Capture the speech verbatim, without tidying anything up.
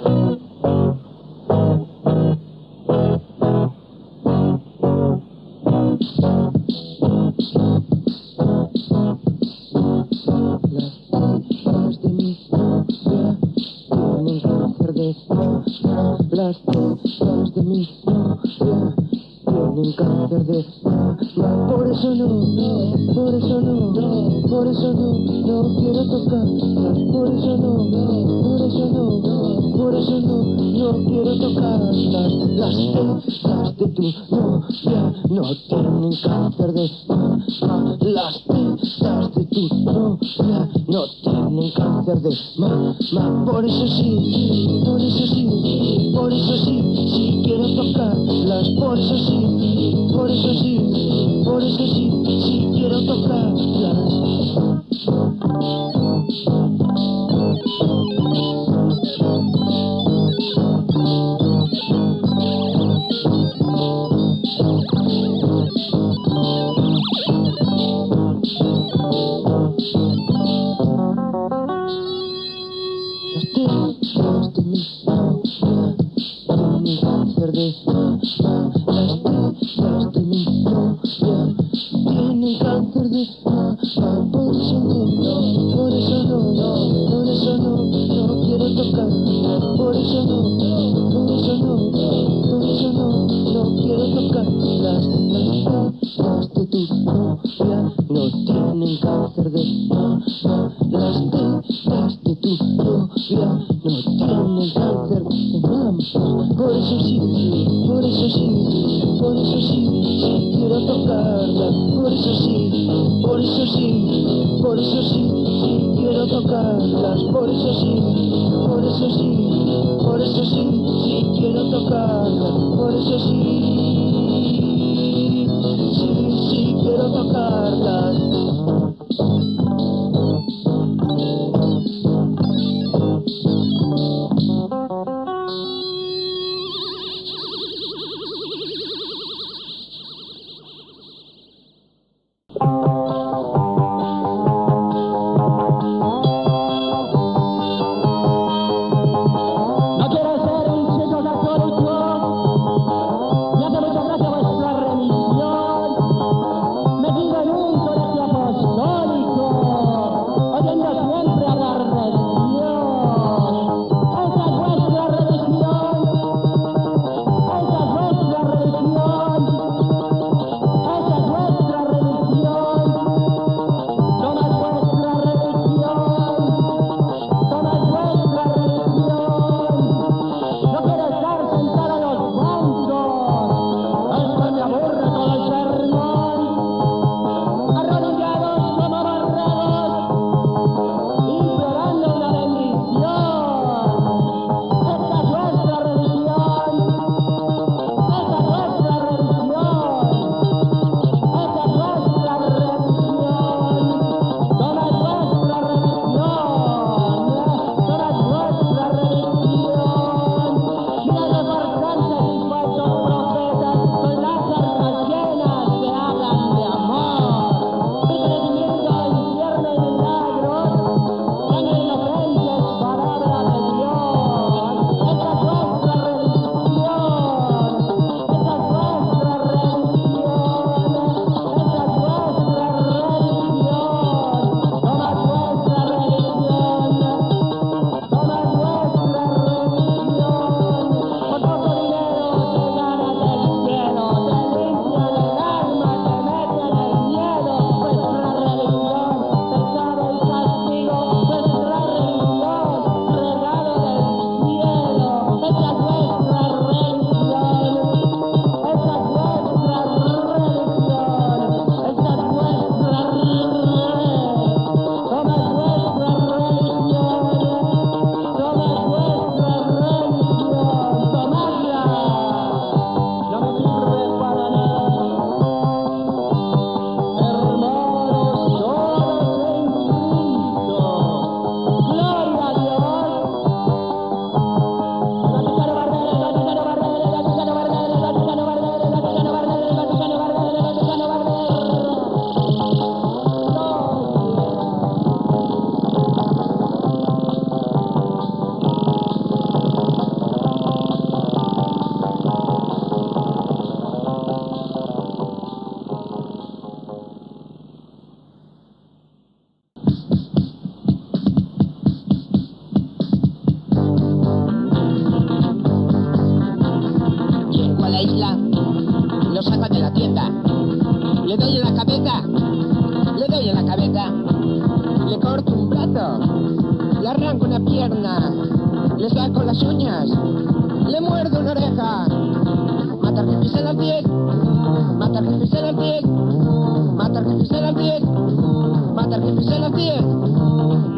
Las tetas de mi novia tienen cáncer de mama. Por eso no, no, por eso no, no, por eso no, no quiero tocarlas. Por eso no, no, por eso no, no, por eso no, no quiero tocarlas. Las tetas de tu novia no tienen cáncer de mama. Las tetas de tu novia no tienen cáncer de mama. Por eso sí, por eso sí, por eso sí, sí quiero tocarlas. Por eso sí, por eso sí, por eso sí, sí quiero tocarlas. Las tetas de mi novia tienen cáncer de mama. Las tetas de mi novia tienen cáncer de mama. Por eso no, no, por eso no, no, por eso no, no quiero tocar. Por eso no, por eso no, por eso no, no quiero tocar. Las tetas de tu novia no tienen cáncer de mama. Las tetas de tu novia no tienen cáncer de mama. Por eso sí, por eso sí, por eso sí, sí quiero tocarla. Por eso sí, por eso sí, por eso sí, sí quiero tocarlas. Por eso sí, por eso sí, por eso sí, sí quiero tocarlas. Por eso sí, sí, sí quiero tocarlas. No quiero ser un chico casualito, Le doy en la cabeza, le doy en la cabeza, le corto un brazo, le arranco una pierna, le saco las uñas, le muerdo una oreja. Mata al que pisa las diez, mata al que pisa las diez, mata al que pisa las diez, mata al que pisa las diez.